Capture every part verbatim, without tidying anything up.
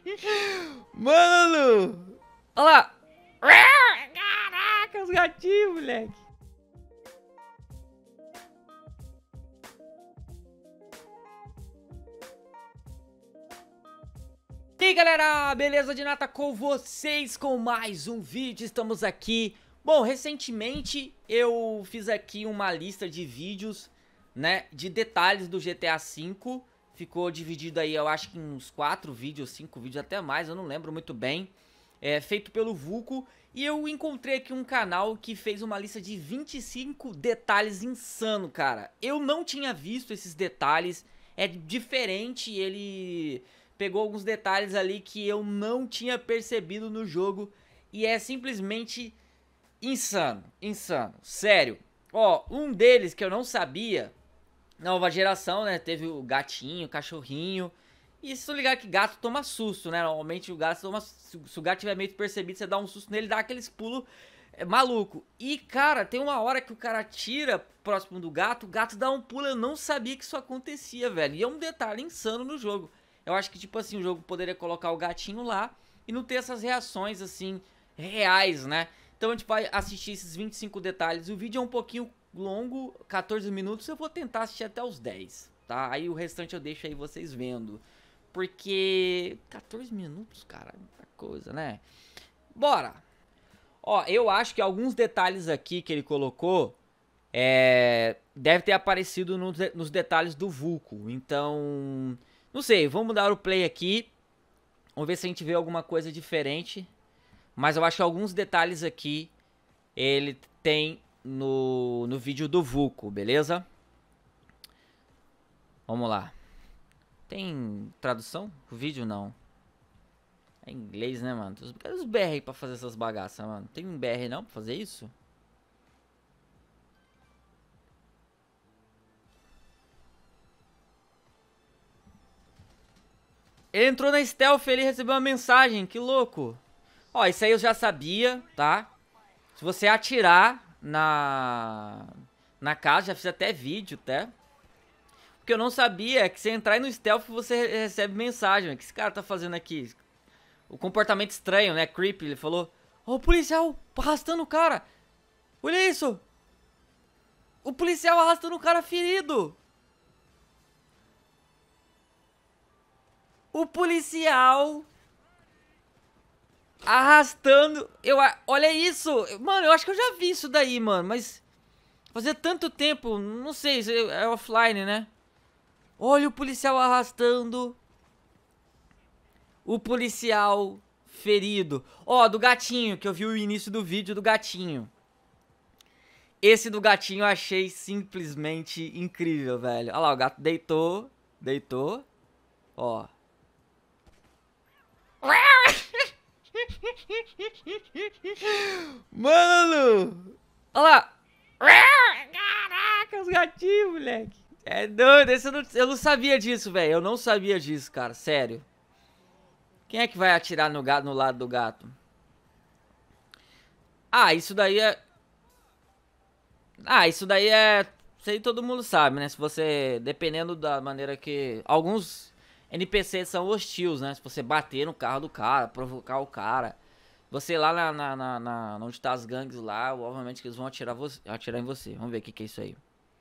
Mano! Olha lá! Caraca, os gatinhos, moleque! E aí, galera, beleza de nata com vocês com mais um vídeo, estamos aqui. Bom, recentemente eu fiz aqui uma lista de vídeos, né, de detalhes do G T A cinco. Ficou dividido aí, eu acho que em uns quatro vídeos, cinco vídeos, até mais, eu não lembro muito bem. É feito pelo Vulco. E eu encontrei aqui um canal que fez uma lista de vinte e cinco detalhes insano, cara. Eu não tinha visto esses detalhes, é diferente, ele pegou alguns detalhes ali que eu não tinha percebido no jogo. E é simplesmente insano, insano, sério. Ó, um deles que eu não sabia, nova geração, né, teve o gatinho, o cachorrinho. E se tu ligar que gato toma susto, né? Normalmente o gato toma. Se o gato tiver meio percebido, você dá um susto nele, dá aqueles pulos é, maluco. E, cara, tem uma hora que o cara tira próximo do gato, o gato dá um pulo. Eu não sabia que isso acontecia, velho. E é um detalhe insano no jogo. Eu acho que, tipo assim, o jogo poderia colocar o gatinho lá e não ter essas reações, assim, reais, né? Então a gente vai assistir esses vinte e cinco detalhes. O vídeo é um pouquinho longo, quatorze minutos. Eu vou tentar assistir até os dez, tá? Aí o restante eu deixo aí vocês vendo. Porque quatorze minutos, cara, muita coisa, né? Bora! Ó, eu acho que alguns detalhes aqui que ele colocou é, deve ter aparecido nos, nos detalhes do Vulco. Então, não sei, vamos dar o play aqui. Vamos ver se a gente vê alguma coisa diferente. Mas eu acho que alguns detalhes aqui ele tem no, no vídeo do Vulco, beleza? Vamos lá. Tem tradução? O vídeo não. É em inglês, né, mano? Cadê os B R aí pra fazer essas bagaças, mano? Tem um B R não pra fazer isso? Ele entrou na stealth, ele recebeu uma mensagem, que louco. Ó, isso aí eu já sabia, tá? Se você atirar na na casa, já fiz até vídeo, até. O que eu não sabia é que se entrar no stealth você recebe mensagem. O que esse cara tá fazendo aqui? O comportamento estranho, né? Creepy, ele falou. Ó, o policial arrastando o cara. Olha isso. O policial arrastando o cara ferido. O policial arrastando. Eu, olha isso. Mano, eu acho que eu já vi isso daí, mano. Mas fazia tanto tempo. Não sei, é offline, né? Olha o policial arrastando o policial ferido. Ó, do gatinho, que eu vi o início do vídeo do gatinho. Esse do gatinho eu achei simplesmente incrível, velho. Olha lá, o gato deitou, deitou. Ó. Mano! Olha lá. Caraca, os gatinhos, moleque. É doido, esse eu, não, eu não sabia disso, velho. Eu não sabia disso, cara, sério. Quem é que vai atirar no, gato, no lado do gato? Ah, isso daí é... Ah, isso daí é... Isso aí todo mundo sabe, né? Se você... Dependendo da maneira que... Alguns N P Cs são hostis, né? Se você bater no carro do cara, provocar o cara... Você lá na... na, na, na onde tá as gangues lá, obviamente que eles vão atirar, você, atirar em você. Vamos ver o que, que é isso aí.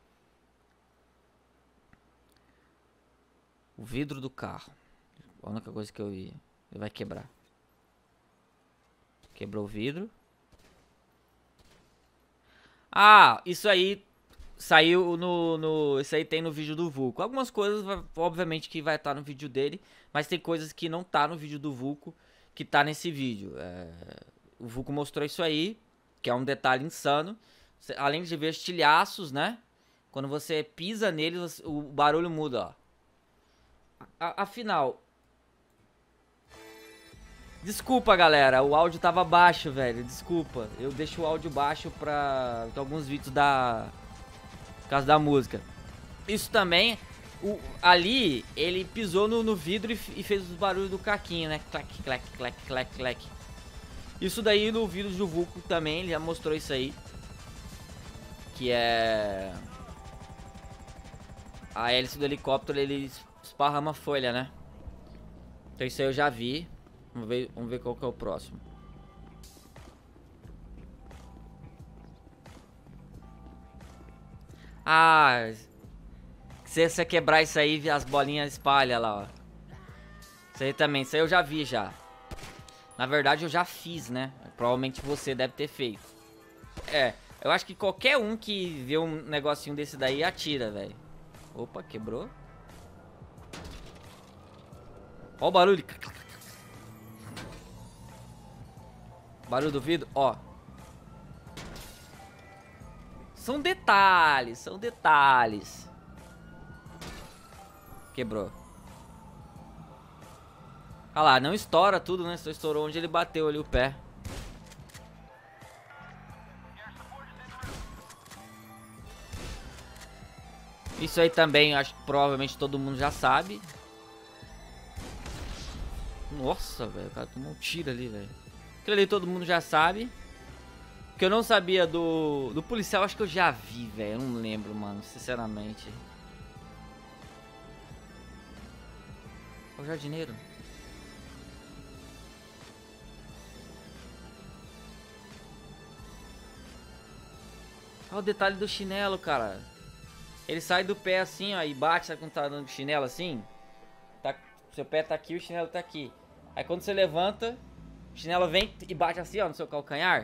O vidro do carro. A única coisa que eu vi. Ele vai quebrar. Quebrou o vidro. Ah, isso aí saiu no, no... Isso aí tem no vídeo do Vulco. Algumas coisas, obviamente, que vai estar no vídeo dele. Mas tem coisas que não tá no vídeo do Vulco, que tá nesse vídeo. É, o Vulco mostrou isso aí, que é um detalhe insano. Além de ver estilhaços, né? Quando você pisa neles, o barulho muda, ó. Afinal... Desculpa, galera, o áudio tava baixo, velho, desculpa. Eu deixo o áudio baixo pra alguns vídeos da... Por causa da música. Isso também, o... ali, ele pisou no, no vidro e, e fez os barulhos do caquinho, né? Clac, clac, clac, clac, clac. Isso daí no vídeo do Vulco também, ele já mostrou isso aí. Que é... A hélice do helicóptero, ele esparrama folha, né? Então isso aí eu já vi. Vamos ver, vamos ver qual que é o próximo. Ah, se você quebrar isso aí, as bolinhas espalham lá, ó. Isso aí também, isso aí eu já vi já. Na verdade eu já fiz, né? Provavelmente você deve ter feito. É, eu acho que qualquer um que vê um negocinho desse daí atira, velho. Opa, quebrou. Ó o barulho. Barulho do vidro, ó. São detalhes, são detalhes. Quebrou. Olha lá, não estoura tudo, né? Só estourou onde ele bateu ali o pé. Isso aí também, acho que provavelmente todo mundo já sabe. Nossa, velho, o cara tomou um tiro ali, velho. Aquilo ali todo mundo já sabe. O que eu não sabia do, do policial, acho que eu já vi, velho. Eu não lembro, mano, sinceramente. O jardineiro. Olha o detalhe do chinelo, cara. Ele sai do pé assim, ó, e bate, sabe quando tá dando chinelo assim? Tá, seu pé tá aqui, o chinelo tá aqui. Aí quando você levanta, o chinelo vem e bate assim, ó, no seu calcanhar.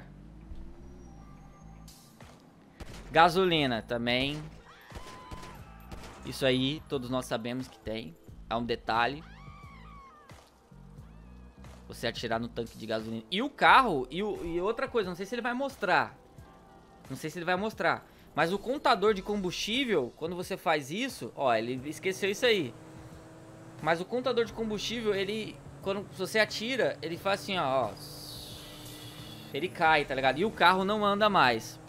Gasolina também. Isso aí, todos nós sabemos que tem. É um detalhe. Você atirar no tanque de gasolina. E o carro, e, o, e outra coisa, não sei se ele vai mostrar. Não sei se ele vai mostrar. Mas o contador de combustível, quando você faz isso, ó, ele esqueceu isso aí. Mas o contador de combustível, ele, quando você atira, ele faz assim, ó, ó. Ele cai, tá ligado? E o carro não anda mais.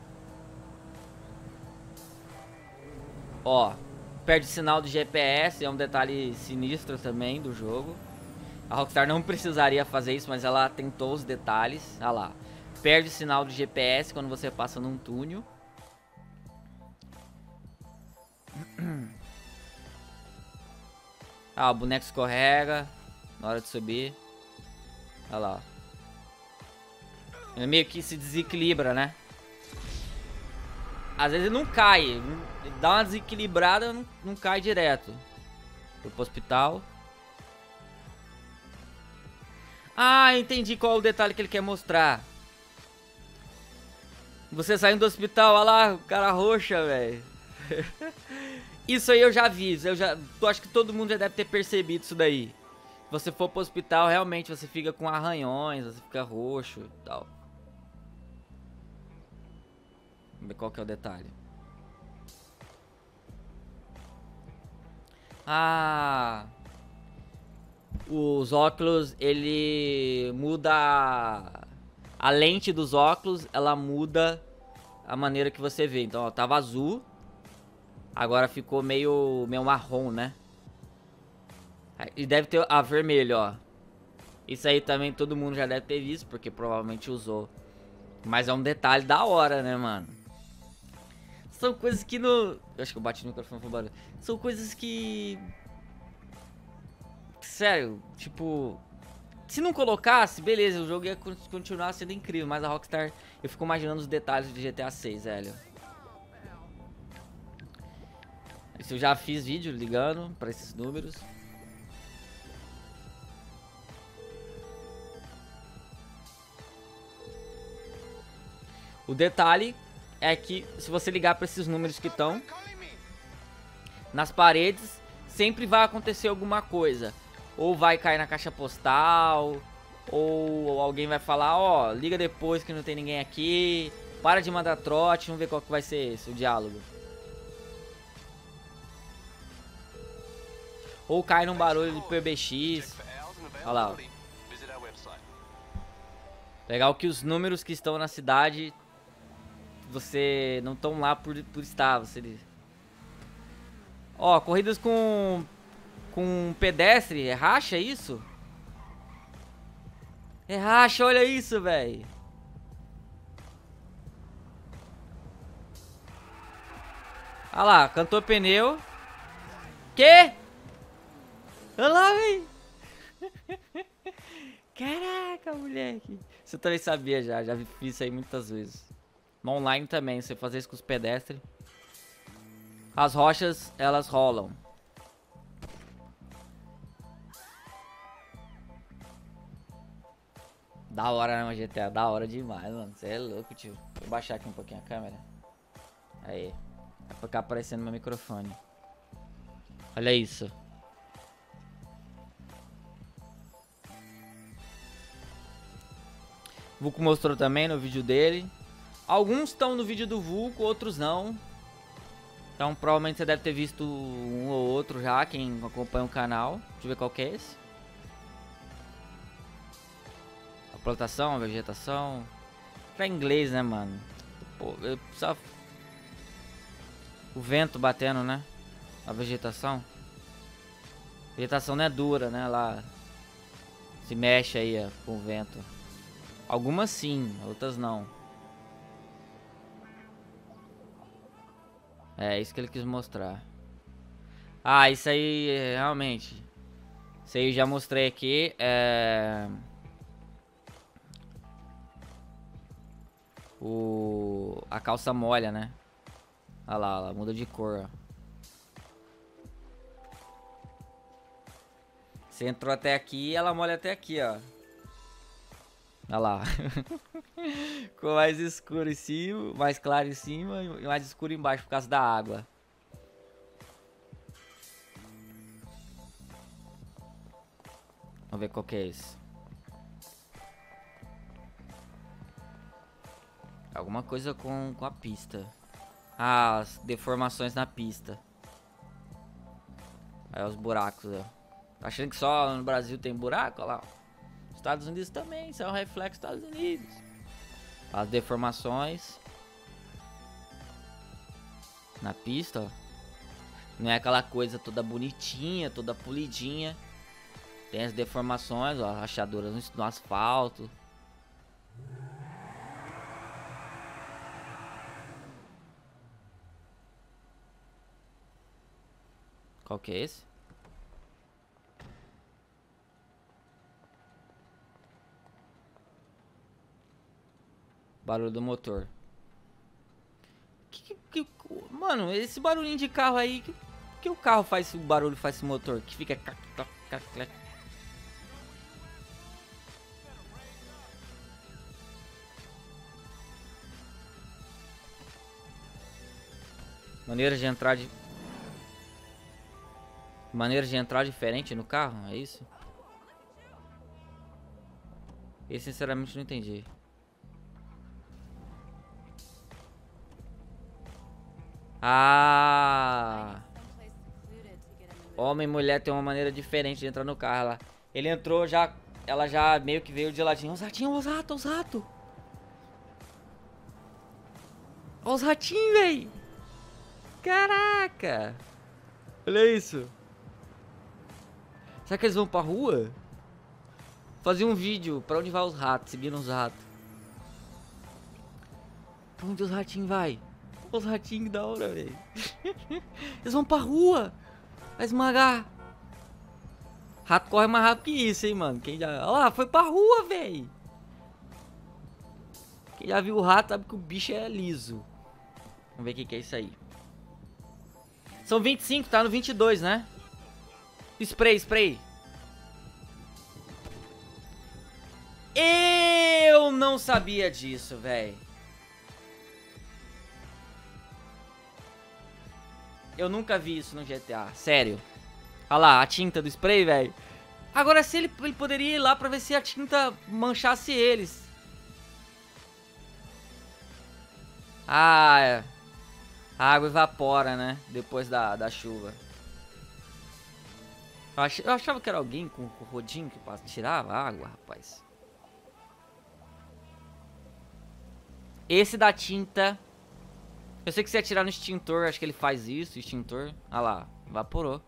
Ó, perde sinal do G P S, é um detalhe sinistro também do jogo. A Rockstar não precisaria fazer isso, mas ela tentou os detalhes. Olha lá. Perde sinal do G P S quando você passa num túnel. Ah, o boneco escorrega na hora de subir. Olha lá. Ele meio que se desequilibra, né? Às vezes ele não cai. Ele dá uma desequilibrada, não, não cai direto. Foi pro hospital. Ah, entendi qual é o detalhe que ele quer mostrar. Você saindo do hospital, olha lá, o cara roxa, velho. Isso aí eu já vi, eu já, eu acho que todo mundo já deve ter percebido isso daí. Se você for pro hospital, realmente você fica com arranhões, você fica roxo e tal. Vamos ver qual que é o detalhe. Ah... Os óculos, ele muda a, a lente dos óculos, ela muda a maneira que você vê. Então, ó, tava azul, agora ficou meio, meio marrom, né? E deve ter a vermelho, ó. Isso aí também todo mundo já deve ter visto, porque provavelmente usou. Mas é um detalhe da hora, né, mano? São coisas que no... Eu acho que eu bati no microfone por barulho. São coisas que... Sério, tipo... Se não colocasse, beleza, o jogo ia continuar sendo incrível. Mas a Rockstar, eu fico imaginando os detalhes de G T A seis, velho. Isso eu já fiz vídeo ligando pra esses números. O detalhe é que se você ligar pra esses números que estão nas paredes, sempre vai acontecer alguma coisa. Ou vai cair na caixa postal, ou alguém vai falar, ó, liga depois que não tem ninguém aqui, para de mandar trote, vamos ver qual que vai ser esse, o diálogo. Ou cai num barulho de P B X. Olha lá, ó. Legal que os números que estão na cidade, você não estão lá por, por estar, você... Ó, corridas com... Com pedestre, é racha isso? É racha, olha isso, velho. Olha lá, cantou pneu. Que? Olha lá, velho. Caraca, moleque. Você também sabia já, já fiz isso aí muitas vezes. No online também, você fazer isso com os pedestres. As rochas, elas rolam. Da hora, né, G T A? Da hora demais, mano. Você é louco, tio. Vou baixar aqui um pouquinho a câmera. Aí. Vai ficar aparecendo no meu microfone. Olha isso. Vulco mostrou também no vídeo dele. Alguns estão no vídeo do Vulco, outros não. Então provavelmente você deve ter visto um ou outro já, quem acompanha o canal. Deixa eu ver qual que é esse. A plantação, a vegetação. Pra inglês, né, mano? Pô, eu precisava... O vento batendo, né? A vegetação. A vegetação não é dura, né? Ela se mexe aí, ó, com o vento. Algumas sim, outras não. É isso que ele quis mostrar. Ah, isso aí, realmente. Isso aí eu já mostrei aqui. É... O... A calça molha, né? Olha lá, ela muda de cor, ó. Você entrou até aqui e ela molha até aqui, ó. Olha lá. Ficou mais escuro em cima, mais claro em cima e mais escuro embaixo por causa da água. Vamos ver qual que é esse. Alguma coisa com, com a pista. Ah, as deformações na pista. Aí os buracos, ó. Tá achando que só no Brasil tem buraco? Olha lá. Estados Unidos também, isso é um reflexo dos Estados Unidos. As deformações na pista, ó. Não é aquela coisa toda bonitinha, toda polidinha. Tem as deformações, ó, rachaduras no, no asfalto. Qual que é esse? Barulho do motor. Que, que, que, mano, esse barulhinho de carro aí, que, que o carro faz, o barulho faz esse motor que fica clac, clac, clac, clac. Maneira de entrar de Maneira de entrar diferente no carro, é isso? Eu sinceramente não entendi. Ah! Homem e mulher tem uma maneira diferente de entrar no carro. Ela, ele entrou já, ela já meio que veio de ladinho. Os ratinhos, os ratos, os ratos. Olha os ratinhos, véi. Caraca. Olha isso. Será que eles vão pra rua? Fazer um vídeo pra onde vai os ratos, seguindo os ratos. Pra onde os ratinhos vai? Os ratinhos da hora, velho. Eles vão pra rua. Vai esmagar. Rato corre mais rápido que isso, hein, mano. Quem já... Olha lá, foi pra rua, velho. Quem já viu o rato sabe que o bicho é liso. Vamos ver o que, que é isso aí. São vinte e cinco, tá no vinte e dois, né? Spray, spray. Eu não sabia disso, velho. Eu nunca vi isso no G T A, sério. Olha lá, a tinta do spray, velho. Agora, se ele, ele poderia ir lá pra ver se a tinta manchasse eles. Ah, é. A água evapora, né? Depois da, da chuva. Eu, ach, eu achava que era alguém com, com rodinho que tirava água, rapaz. Esse da tinta... Eu sei que se atirar no extintor, acho que ele faz isso, extintor. Olha lá, evaporou.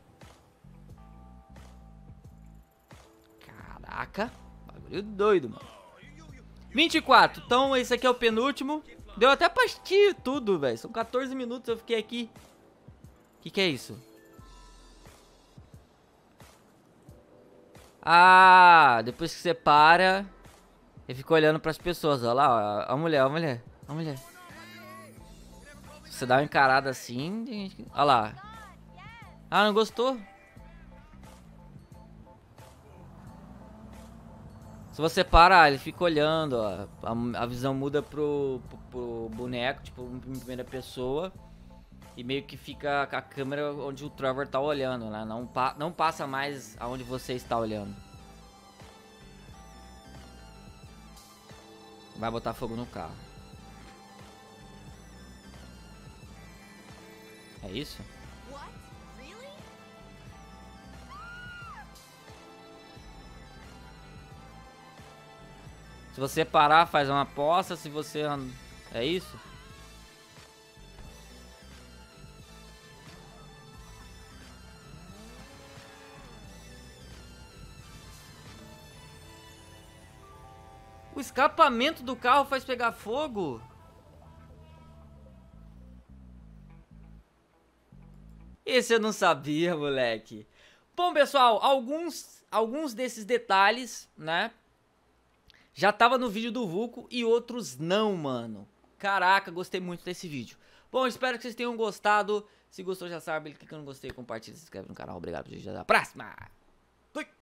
Caraca, bagulho doido, mano. vinte e quatro, então esse aqui é o penúltimo. Deu até pra assistir tudo, velho. São quatorze minutos, eu fiquei aqui. O que que é isso? Ah, depois que você para, ele fica olhando pras pessoas. Olha lá, ó, a mulher, a mulher, a mulher. Se você dá uma encarada assim, tem gente que... Olha lá. Ah, não gostou? Se você parar, ele fica olhando, ó. A, a visão muda pro, pro, pro boneco, tipo, em primeira pessoa. E meio que fica com a câmera onde o Trevor tá olhando, né? Não, pa não passa mais aonde você está olhando. Vai botar fogo no carro. É isso? Se você parar, faz uma aposta. Se você... É isso? O escapamento do carro faz pegar fogo? Esse eu não sabia, moleque. Bom, pessoal, alguns, alguns desses detalhes, né? Já tava no vídeo do Vulco e outros não, mano. Caraca, gostei muito desse vídeo. Bom, espero que vocês tenham gostado. Se gostou, já sabe, clica no gostei, compartilha, se inscreve no canal. Obrigado, gente. Até a próxima!